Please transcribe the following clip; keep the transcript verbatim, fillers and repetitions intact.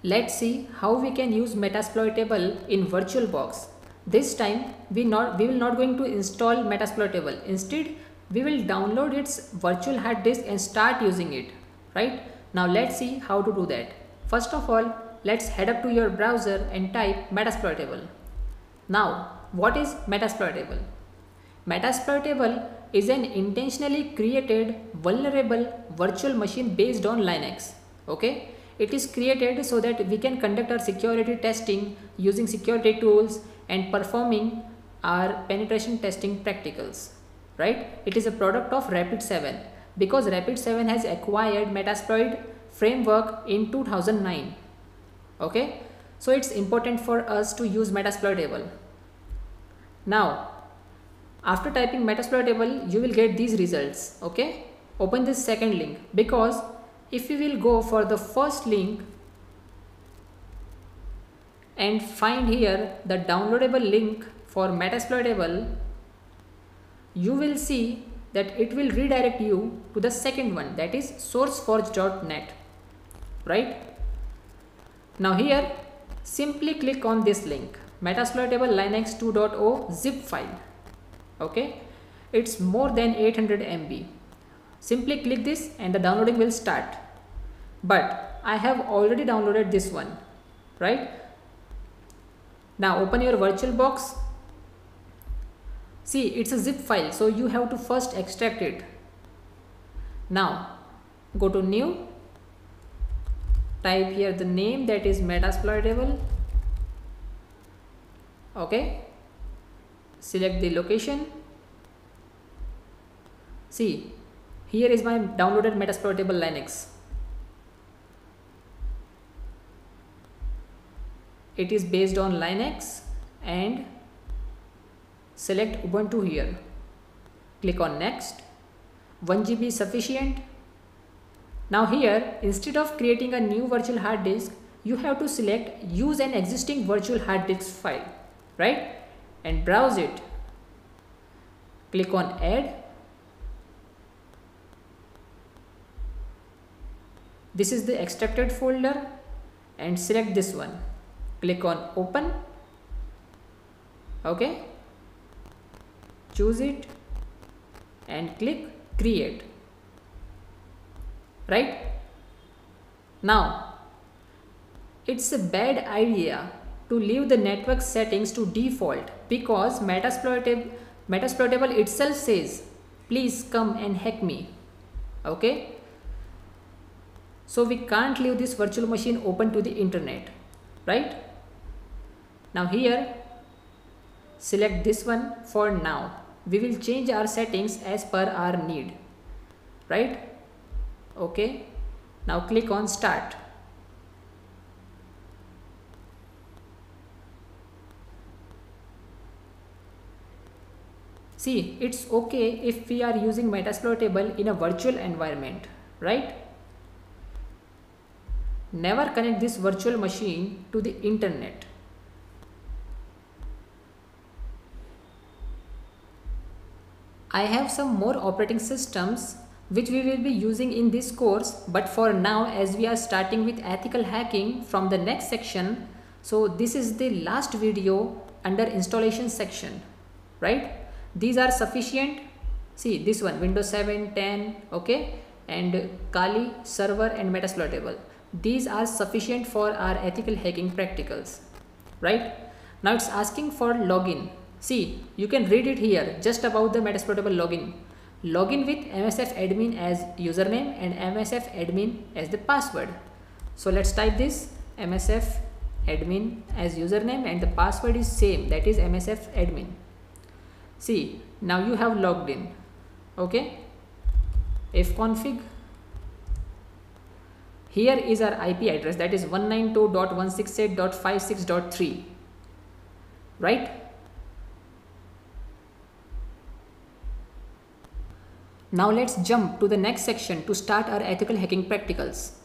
Let's see how we can use Metasploitable in VirtualBox. This time we not we will not going to install Metasploitable. Instead, we will download its virtual hard disk and start using it. Right? Now let's see how to do that. First of all, let's head up to your browser and type Metasploitable. Now, what is Metasploitable? Metasploitable is an intentionally created vulnerable virtual machine based on Linux. Okay? It is created so that we can conduct our security testing using security tools and performing our penetration testing practicals. Right? It is a product of Rapid seven because Rapid seven has acquired Metasploit framework in two thousand nine. Okay? So it's important for us to use Metasploitable. Now, after typing Metasploitable, you will get these results. Okay? Open this second link because if you will go for the first link and find here the downloadable link for Metasploitable, you will see that it will redirect you to the second one, that is sourceforge dot net. Right? Now here, simply click on this link, Metasploitable Linux two point oh zip file. Okay? It's more than eight hundred M B. Simply click this and the downloading will start. But I have already downloaded this one. Right? Now open your VirtualBox. See, it's a zip file, so you have to first extract it. Now go to new, type here the name, that is Metasploitable. Okay, select the location. See, here is my downloaded Metasploitable Linux. It is based on Linux and select Ubuntu here. Click on next. one G B is sufficient. Now here, instead of creating a new virtual hard disk, you have to select use an existing virtual hard disk file, right? And browse it. Click on add. This is the extracted folder and select this one. Click on open. Okay. Choose it and click create. Right? Now, it's a bad idea to leave the network settings to default because Metasploitable, Metasploitable itself says, please come and hack me. Okay? So we can't leave this virtual machine open to the internet. Right? Now here, select this one for now. We will change our settings as per our need. Right? Okay. Now click on start. See, it's okay if we are using Metasploitable in a virtual environment, right? Never connect this virtual machine to the internet. I have some more operating systems which we will be using in this course, but for now, as we are starting with ethical hacking from the next section, so this is the last video under installation section, right? These are sufficient. See this one, Windows seven, ten, okay, and Kali server and Metasploitable. These are sufficient for our ethical hacking practicals, right? Now it's asking for login. See, you can read it here just about the Metasploitable login. Login with M S F admin as username and M S F admin as the password. So let's type this, M S F admin as username, and the password is same, that is M S F admin. See, now you have logged in. Okay, ifconfig. Here is our I P address, that is one ninety-two dot one sixty-eight dot fifty-six dot three, right? Now let's jump to the next section to start our ethical hacking practicals.